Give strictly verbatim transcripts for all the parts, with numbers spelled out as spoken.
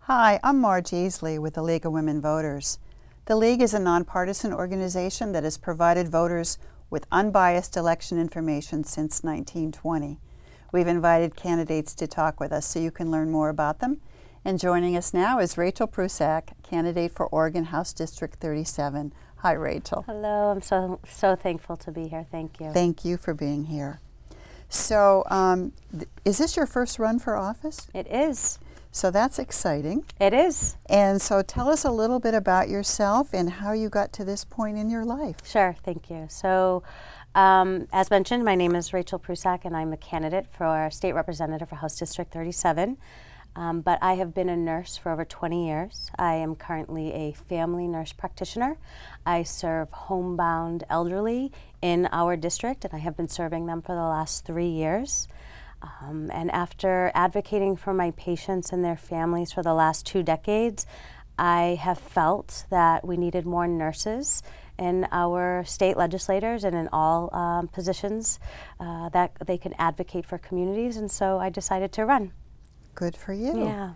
Hi, I'm Marge Easley with the League of Women Voters. The League is a nonpartisan organization that has provided voters with unbiased election information since nineteen twenty. We've invited candidates to talk with us so you can learn more about them. And joining us now is Rachel Prusak, candidate for Oregon House District thirty-seven. Hi, Rachel. Hello, I'm so, so thankful to be here. Thank you. Thank you for being here. So, um, is this your first run for office? It is. So that's exciting. It is. And so tell us a little bit about yourself and how you got to this point in your life. Sure, thank you. So, um, as mentioned, my name is Rachel Prusak, and I'm a candidate for State Representative for House District thirty-seven. Um, but I have been a nurse for over twenty years. I am currently a family nurse practitioner. I serve homebound elderly in our district, and I have been serving them for the last three years. Um, and after advocating for my patients and their families for the last two decades, I have felt that we needed more nurses in our state legislators and in all um, positions uh, that they can advocate for communities, and so I decided to run. Good for you. Yeah.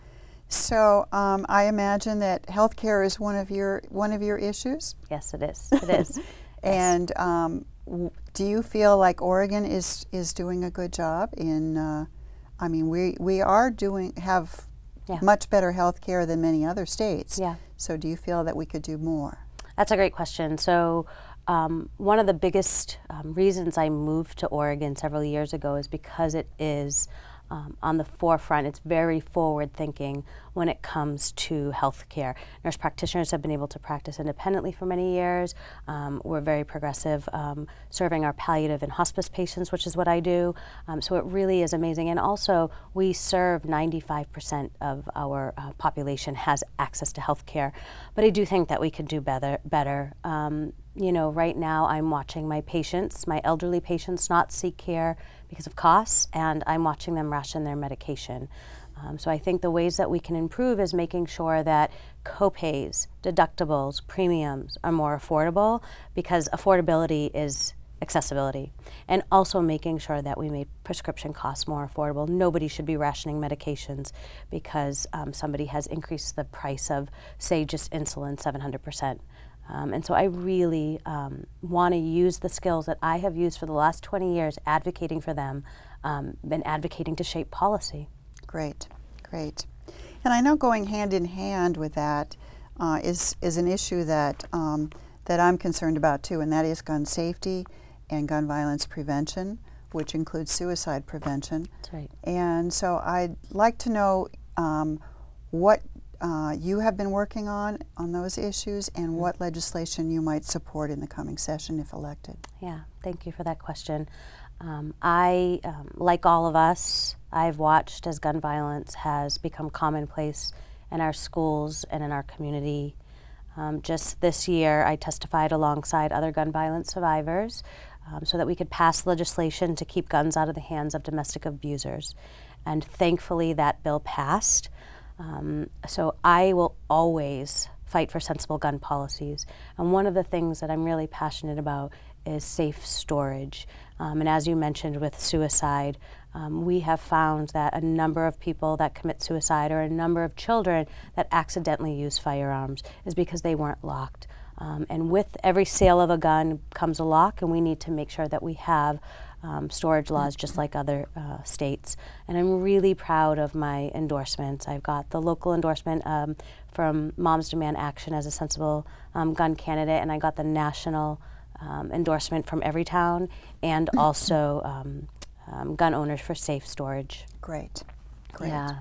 So um, I imagine that healthcare is one of your one of your issues. Yes, it is. It is. And um, w do you feel like Oregon is is doing a good job in? Uh, I mean, we we are doing have Yeah. much better healthcare than many other states. Yeah. So do you feel that we could do more? That's a great question. So um, one of the biggest um, reasons I moved to Oregon several years ago is because it is um, on the forefront. It's very forward thinking when it comes to healthcare. Nurse practitioners have been able to practice independently for many years. Um, we're very progressive, um, serving our palliative and hospice patients, which is what I do. Um, so it really is amazing. And also, we serve ninety-five percent of our uh, population has access to healthcare. But I do think that we could do better. better. Um, you know, right now I'm watching my patients, my elderly patients, not seek care because of costs, and I'm watching them ration their medication. Um, so I think the ways that we can improve is making sure that co-pays, deductibles, premiums are more affordable, because affordability is accessibility. And also making sure that we made prescription costs more affordable. Nobody should be rationing medications because um, somebody has increased the price of, say, just insulin seven hundred percent. Um, and so I really um, want to use the skills that I have used for the last twenty years advocating for them um, and advocating to shape policy. Great, great. And I know going hand in hand with that uh, is is an issue that um, that I'm concerned about too, and that is gun safety and gun violence prevention, which includes suicide prevention. That's right. And so I'd like to know um, what uh, you have been working on on those issues, and mm-hmm. what legislation you might support in the coming session if elected. Yeah, thank you for that question. Um, I, um, like all of us, I've watched as gun violence has become commonplace in our schools and in our community. Um, just this year, I testified alongside other gun violence survivors um, so that we could pass legislation to keep guns out of the hands of domestic abusers. And thankfully, that bill passed. Um, so I will always fight for sensible gun policies. And one of the things that I'm really passionate about is safe storage. Um, and as you mentioned with suicide, um, we have found that a number of people that commit suicide, or a number of children that accidentally use firearms, is because they weren't locked. Um, and with every sale of a gun comes a lock, and we need to make sure that we have um, storage laws just like other uh, states. And I'm really proud of my endorsements. I've got the local endorsement um, from Moms Demand Action as a sensible um, gun candidate, and I got the national Um, endorsement from Everytown, and also um, um, gun owners for safe storage. Great, great. Yeah.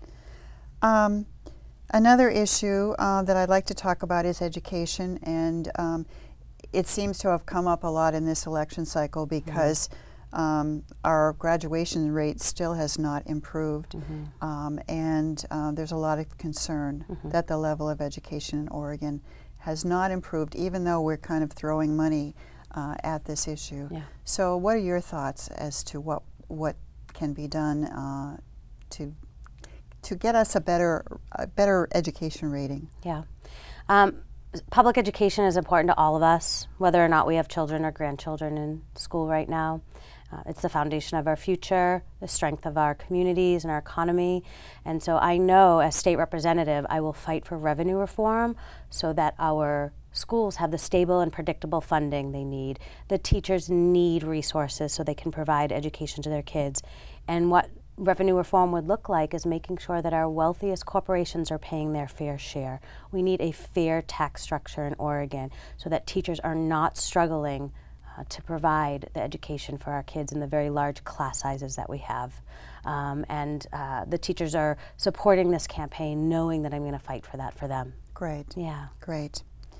Um, another issue uh, that I'd like to talk about is education, and um, it seems to have come up a lot in this election cycle because mm-hmm. um, our graduation rate still has not improved, mm-hmm. um, and uh, there's a lot of concern mm-hmm. that the level of education in Oregon has not improved, even though we're kind of throwing money uh, at this issue. Yeah. So what are your thoughts as to what what can be done uh, to to get us a better a better education rating? Yeah. Um, public education is important to all of us, whether or not we have children or grandchildren in school right now. Uh, it's the foundation of our future, the strength of our communities and our economy. And so I know as state representative, I will fight for revenue reform so that our schools have the stable and predictable funding they need. The teachers need resources so they can provide education to their kids. And what revenue reform would look like is making sure that our wealthiest corporations are paying their fair share. We need a fair tax structure in Oregon so that teachers are not struggling uh, to provide the education for our kids in the very large class sizes that we have. Um, and uh, the teachers are supporting this campaign knowing that I'm going to fight for that for them. Great. Yeah. Great.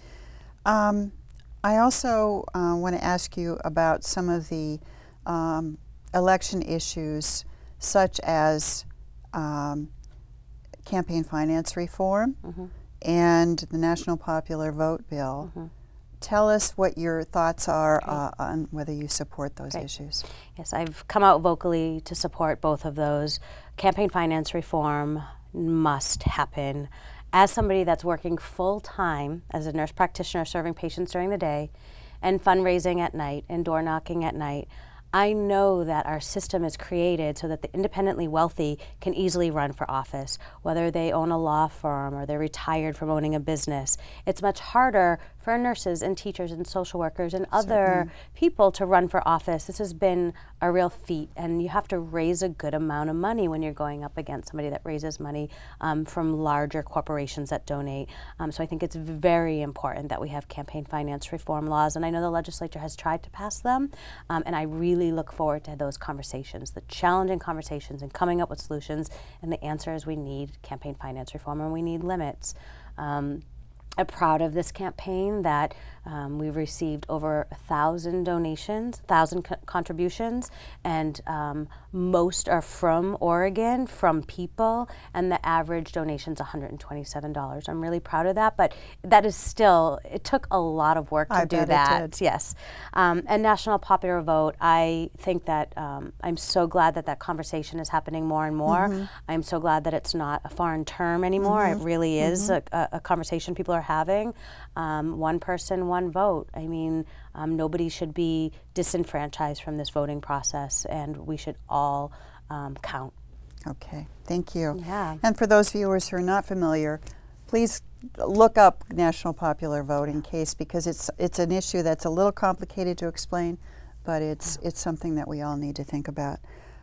Um, I also uh, want to ask you about some of the um, election issues, such as um, campaign finance reform mm-hmm. and the National Popular Vote Bill. Mm-hmm. Tell us what your thoughts are uh, on whether you support those Great. issues. Yes, I've come out vocally to support both of those. Campaign finance reform must happen. As somebody that's working full-time as a nurse practitioner serving patients during the day and fundraising at night and door knocking at night, I know that our system is created so that the independently wealthy can easily run for office, whether they own a law firm or they're retired from owning a business. It's much harder for nurses and teachers and social workers and other Certainly. people to run for office. This has been a real feat, and you have to raise a good amount of money when you're going up against somebody that raises money um, from larger corporations that donate. Um, so I think it's very important that we have campaign finance reform laws, and I know the legislature has tried to pass them, um, and I really look forward to those conversations, the challenging conversations and coming up with solutions, and the answer is we need campaign finance reform and we need limits. Um, I'm proud of this campaign that um, we've received over a thousand donations, a thousand co contributions, and um, most are from Oregon, from people, and the average donation is one hundred twenty-seven dollars. I'm really proud of that, but that is still, it took a lot of work to I do bet that. It did. Yes. Um, and National Popular Vote, I think that um, I'm so glad that that conversation is happening more and more. Mm-hmm. I'm so glad that it's not a foreign term anymore. Mm-hmm. It really is mm-hmm. a, a conversation people are having. Um, one person, one vote. I mean, um, nobody should be disenfranchised from this voting process, and we should all um, count. Okay, thank you. Yeah. And for those viewers who are not familiar, please look up National Popular Vote in case, because it's it's an issue that's a little complicated to explain, but it's yeah. it's something that we all need to think about.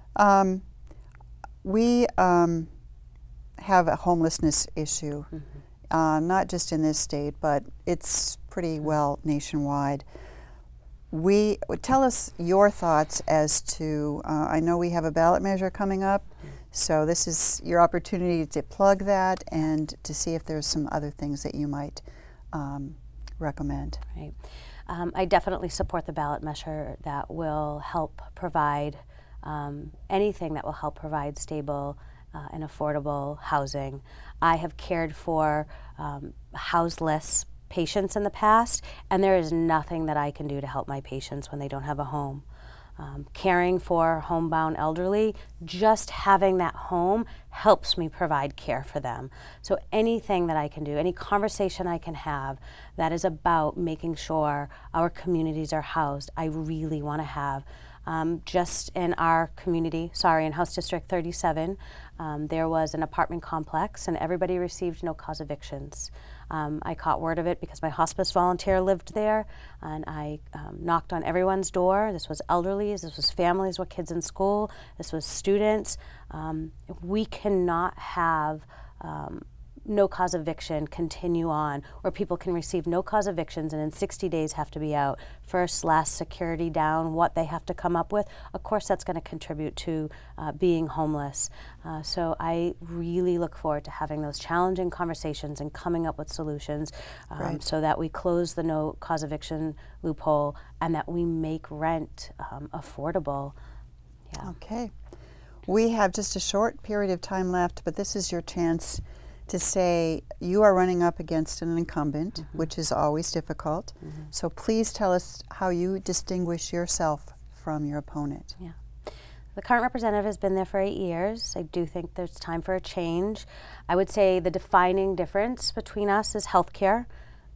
Um, we um, have a homelessness issue. Mm-hmm. Uh, not just in this state, but it's pretty well nationwide. We tell us your thoughts as to, uh, I know we have a ballot measure coming up, so this is your opportunity to plug that and to see if there's some other things that you might um, recommend. Right. Um, I definitely support the ballot measure that will help provide um, anything that will help provide stable Uh, and affordable housing. I have cared for um, houseless patients in the past, and there is nothing that I can do to help my patients when they don't have a home. Um, caring for homebound elderly, just having that home helps me provide care for them. So anything that I can do, any conversation I can have that is about making sure our communities are housed, I really want to have. Um, just in our community, sorry, in House District thirty-seven, um, there was an apartment complex and everybody received no cause evictions. Um, I caught word of it because my hospice volunteer lived there, and I um, knocked on everyone's door. This was elderly, this was families with kids in school, this was students. Um, we cannot have um, no cause eviction continue on, where people can receive no cause evictions and in sixty days have to be out. First, last, security down, what they have to come up with. Of course, that's going to contribute to uh, being homeless. Uh, so I really look forward to having those challenging conversations and coming up with solutions um, right. so that we close the no cause eviction loophole and that we make rent um, affordable. Yeah. Okay. We have just a short period of time left, but this is your chance to say you are running up against an incumbent, mm-hmm. which is always difficult. Mm-hmm. So please tell us how you distinguish yourself from your opponent. Yeah. The current representative has been there for eight years. I do think there's time for a change. I would say the defining difference between us is health care.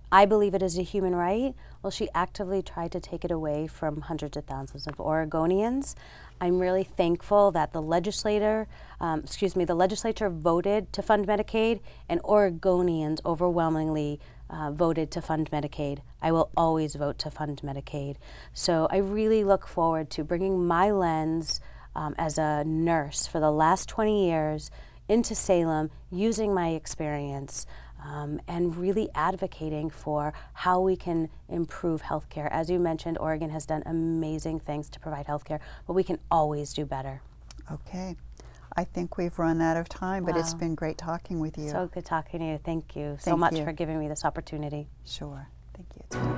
I believe it is a human right. Well, she actively tried to take it away from hundreds of thousands of Oregonians. I'm really thankful that the legislator, um, excuse me, the legislature voted to fund Medicaid, and Oregonians overwhelmingly uh, voted to fund Medicaid. I will always vote to fund Medicaid. So I really look forward to bringing my lens um, as a nurse for the last twenty years into Salem, using my experience, um, and really advocating for how we can improve healthcare. As you mentioned, Oregon has done amazing things to provide healthcare, but we can always do better. Okay. I think we've run out of time, but Wow. it's been great talking with you. So good talking to you. Thank you so Thank much you. for giving me this opportunity. Sure. Thank you. It's been